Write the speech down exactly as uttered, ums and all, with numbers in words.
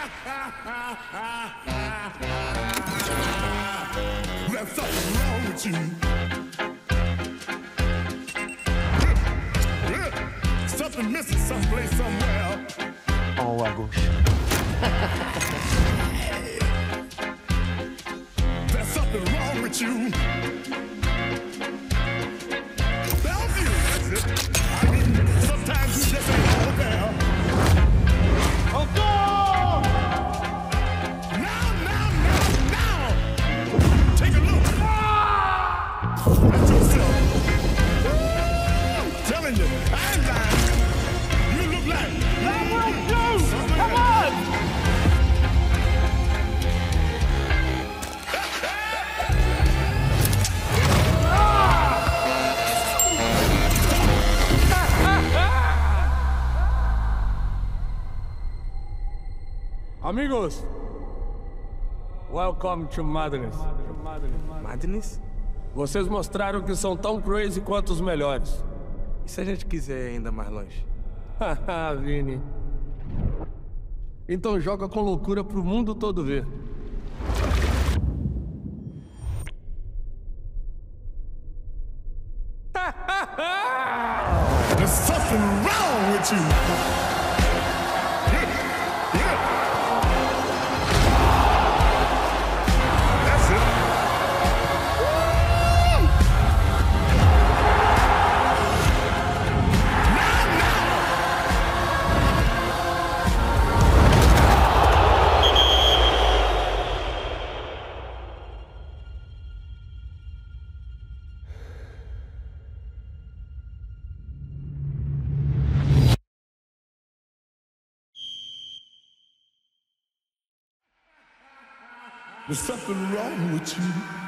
There's something wrong with you. Something missing someplace, somewhere. Oh, Agus. There's something wrong with you. Bellevue, that's it. I mean, sometimes you just ain't all there. Oh, God! Now, now, now, now! Take a look. At yourself. I'm telling you, I ain't lying. You look like... That will do! Come on! Amigos, welcome to Madness. Madness? Vocês mostraram que são tão crazy quanto os melhores. E se a gente quiser ir ainda mais longe? Haha, Vini. Então joga com loucura pro mundo todo ver. There's something wrong with you. There's something wrong with you.